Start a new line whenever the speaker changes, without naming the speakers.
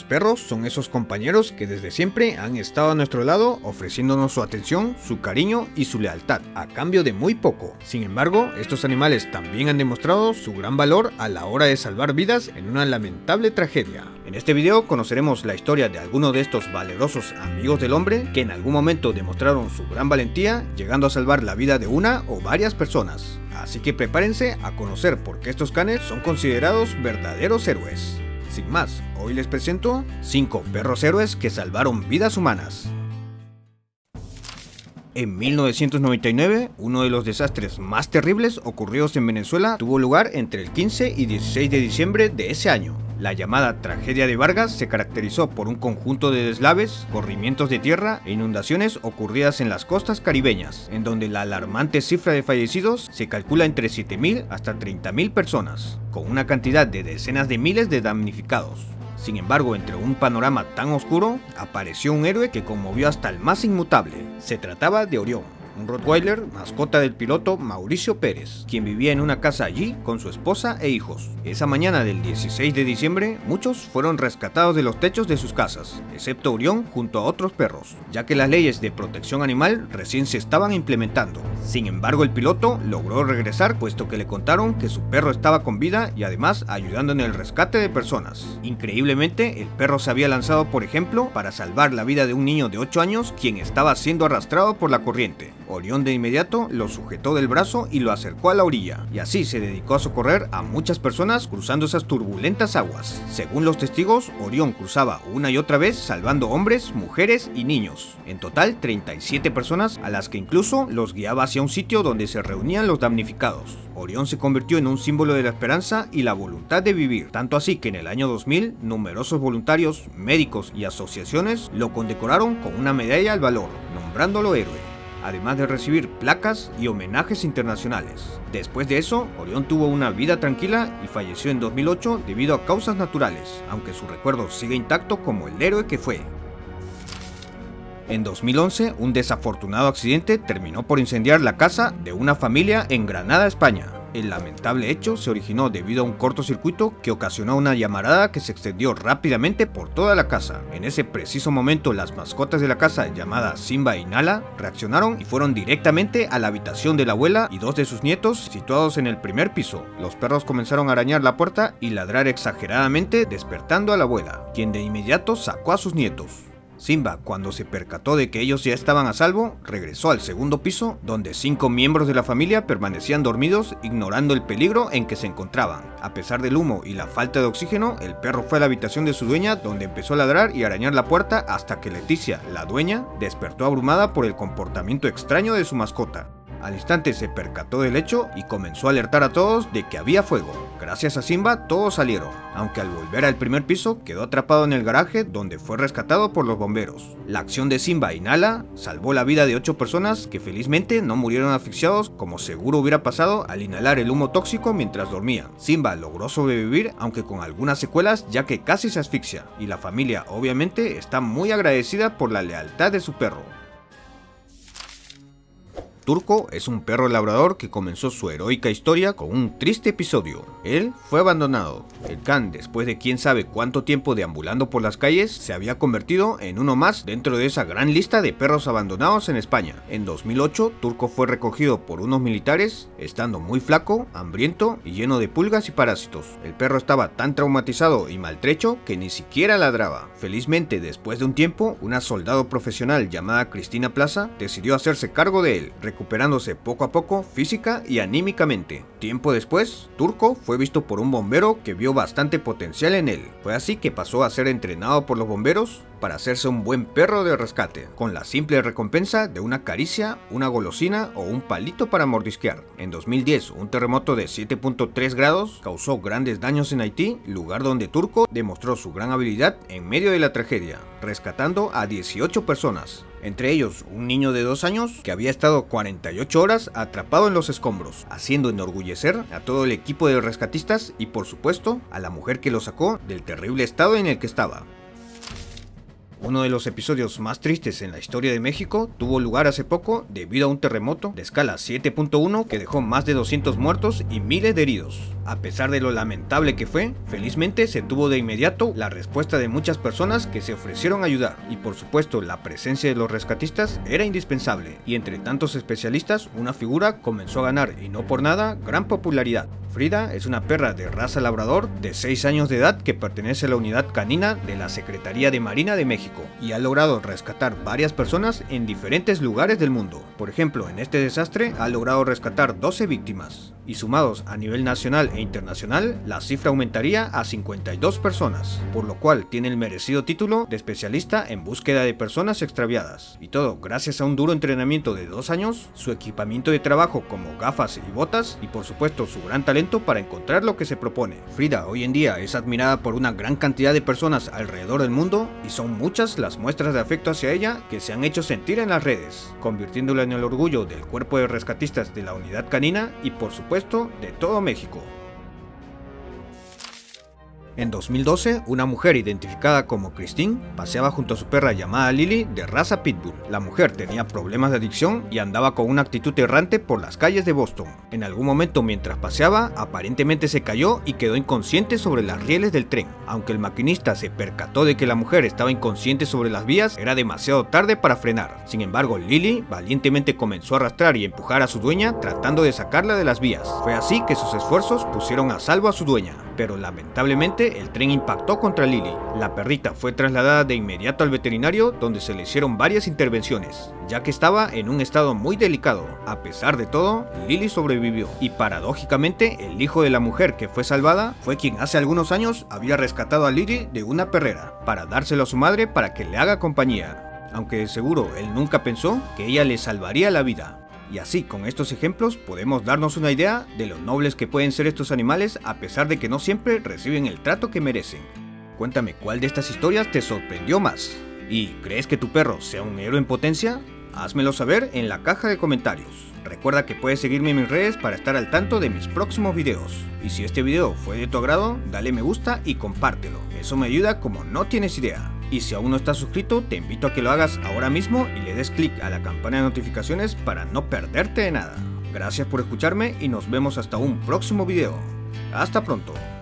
perros son esos compañeros que desde siempre han estado a nuestro lado ofreciéndonos su atención, su cariño y su lealtad, a cambio de muy poco. Sin embargo, estos animales también han demostrado su gran valor a la hora de salvar vidas en una lamentable tragedia. En este video conoceremos la historia de algunos de estos valerosos amigos del hombre que en algún momento demostraron su gran valentía, llegando a salvar la vida de una o varias personas. Así que prepárense a conocer por qué estos canes son considerados verdaderos héroes. Sin más, hoy les presento 5 perros héroes que salvaron vidas humanas. En 1999, uno de los desastres más terribles ocurridos en Venezuela tuvo lugar entre el 15 y 16 de diciembre de ese año. La llamada tragedia de Vargas se caracterizó por un conjunto de deslaves, corrimientos de tierra e inundaciones ocurridas en las costas caribeñas, en donde la alarmante cifra de fallecidos se calcula entre 7.000 hasta 30.000 personas, con una cantidad de decenas de miles de damnificados. Sin embargo, entre un panorama tan oscuro, apareció un héroe que conmovió hasta el más inmutable. Se trataba de Orión, un Rottweiler, mascota del piloto Mauricio Pérez, quien vivía en una casa allí con su esposa e hijos. Esa mañana del 16 de diciembre, muchos fueron rescatados de los techos de sus casas, excepto Orión junto a otros perros, ya que las leyes de protección animal recién se estaban implementando. Sin embargo, el piloto logró regresar puesto que le contaron que su perro estaba con vida y además ayudando en el rescate de personas. Increíblemente, el perro se había lanzado, por ejemplo, para salvar la vida de un niño de 8 años quien estaba siendo arrastrado por la corriente. Orión de inmediato lo sujetó del brazo y lo acercó a la orilla, y así se dedicó a socorrer a muchas personas cruzando esas turbulentas aguas. Según los testigos, Orión cruzaba una y otra vez salvando hombres, mujeres y niños. En total 37 personas a las que incluso los guiaba hacia un sitio donde se reunían los damnificados. Orión se convirtió en un símbolo de la esperanza y la voluntad de vivir, tanto así que en el año 2000 numerosos voluntarios, médicos y asociaciones lo condecoraron con una medalla al valor, nombrándolo héroe, además de recibir placas y homenajes internacionales. Después de eso, Orión tuvo una vida tranquila y falleció en 2008 debido a causas naturales, aunque su recuerdo sigue intacto como el héroe que fue. En 2011, un desafortunado accidente terminó por incendiar la casa de una familia en Granada, España. El lamentable hecho se originó debido a un cortocircuito que ocasionó una llamarada que se extendió rápidamente por toda la casa. En ese preciso momento, las mascotas de la casa, llamadas Simba y Nala, reaccionaron y fueron directamente a la habitación de la abuela y 2 de sus nietos situados en el primer piso. Los perros comenzaron a arañar la puerta y ladrar exageradamente, despertando a la abuela, quien de inmediato sacó a sus nietos. Simba, cuando se percató de que ellos ya estaban a salvo, regresó al segundo piso, donde 5 miembros de la familia permanecían dormidos, ignorando el peligro en que se encontraban. A pesar del humo y la falta de oxígeno, el perro fue a la habitación de su dueña, donde empezó a ladrar y arañar la puerta hasta que Leticia, la dueña, despertó abrumada por el comportamiento extraño de su mascota. Al instante se percató del hecho y comenzó a alertar a todos de que había fuego. Gracias a Simba todos salieron, aunque al volver al primer piso quedó atrapado en el garaje donde fue rescatado por los bomberos. La acción de Simba y Nala salvó la vida de 8 personas que felizmente no murieron asfixiados como seguro hubiera pasado al inhalar el humo tóxico mientras dormían. Simba logró sobrevivir aunque con algunas secuelas ya que casi se asfixia, y la familia obviamente está muy agradecida por la lealtad de su perro. Turco es un perro labrador que comenzó su heroica historia con un triste episodio. Él fue abandonado. El can, después de quién sabe cuánto tiempo deambulando por las calles, se había convertido en uno más dentro de esa gran lista de perros abandonados en España. En 2008, Turco fue recogido por unos militares, estando muy flaco, hambriento y lleno de pulgas y parásitos. El perro estaba tan traumatizado y maltrecho que ni siquiera ladraba. Felizmente, después de un tiempo, una soldado profesional llamada Cristina Plaza decidió hacerse cargo de él, recuperándose poco a poco física y anímicamente. Tiempo después, Turco fue visto por un bombero que vio bastante potencial en él. Fue así que pasó a ser entrenado por los bomberos para hacerse un buen perro de rescate, con la simple recompensa de una caricia, una golosina o un palito para mordisquear. En 2010, un terremoto de 7.3 grados causó grandes daños en Haití, lugar donde Turco demostró su gran habilidad en medio de la tragedia, rescatando a 18 personas. Entre ellos un niño de 2 años que había estado 48 horas atrapado en los escombros, haciendo enorgullecer a todo el equipo de rescatistas y por supuesto a la mujer que lo sacó del terrible estado en el que estaba. Uno de los episodios más tristes en la historia de México tuvo lugar hace poco debido a un terremoto de escala 7.1 que dejó más de 200 muertos y miles de heridos. A pesar de lo lamentable que fue, felizmente se tuvo de inmediato la respuesta de muchas personas que se ofrecieron a ayudar, y por supuesto la presencia de los rescatistas era indispensable, y entre tantos especialistas una figura comenzó a ganar, y no por nada, gran popularidad. Frida es una perra de raza labrador de 6 años de edad que pertenece a la unidad canina de la Secretaría de Marina de México y ha logrado rescatar varias personas en diferentes lugares del mundo. Por ejemplo, en este desastre ha logrado rescatar 12 víctimas y sumados a nivel nacional e internacional, la cifra aumentaría a 52 personas, por lo cual tiene el merecido título de especialista en búsqueda de personas extraviadas. Y todo gracias a un duro entrenamiento de 2 años, su equipamiento de trabajo como gafas y botas y por supuesto su gran talento para encontrar lo que se propone. Frida hoy en día es admirada por una gran cantidad de personas alrededor del mundo y son muchas las muestras de afecto hacia ella que se han hecho sentir en las redes, convirtiéndola en el orgullo del cuerpo de rescatistas de la unidad canina y por supuesto de todo México. En 2012, una mujer identificada como Christine paseaba junto a su perra llamada Lily de raza Pitbull. La mujer tenía problemas de adicción y andaba con una actitud errante por las calles de Boston. En algún momento mientras paseaba, aparentemente se cayó y quedó inconsciente sobre las rieles del tren. Aunque el maquinista se percató de que la mujer estaba inconsciente sobre las vías, era demasiado tarde para frenar. Sin embargo, Lily valientemente comenzó a arrastrar y empujar a su dueña tratando de sacarla de las vías. Fue así que sus esfuerzos pusieron a salvo a su dueña, pero lamentablemente el tren impactó contra Lily. La perrita fue trasladada de inmediato al veterinario donde se le hicieron varias intervenciones, ya que estaba en un estado muy delicado. A pesar de todo, Lily sobrevivió y paradójicamente el hijo de la mujer que fue salvada fue quien hace algunos años había rescatado a Lily de una perrera para dárselo a su madre para que le haga compañía, aunque de seguro él nunca pensó que ella le salvaría la vida. Y así, con estos ejemplos, podemos darnos una idea de lo nobles que pueden ser estos animales a pesar de que no siempre reciben el trato que merecen. Cuéntame cuál de estas historias te sorprendió más. ¿Y crees que tu perro sea un héroe en potencia? Házmelo saber en la caja de comentarios. Recuerda que puedes seguirme en mis redes para estar al tanto de mis próximos videos. Y si este video fue de tu agrado, dale me gusta y compártelo. Eso me ayuda como no tienes idea. Y si aún no estás suscrito, te invito a que lo hagas ahora mismo y le des clic a la campana de notificaciones para no perderte de nada. Gracias por escucharme y nos vemos hasta un próximo video. Hasta pronto.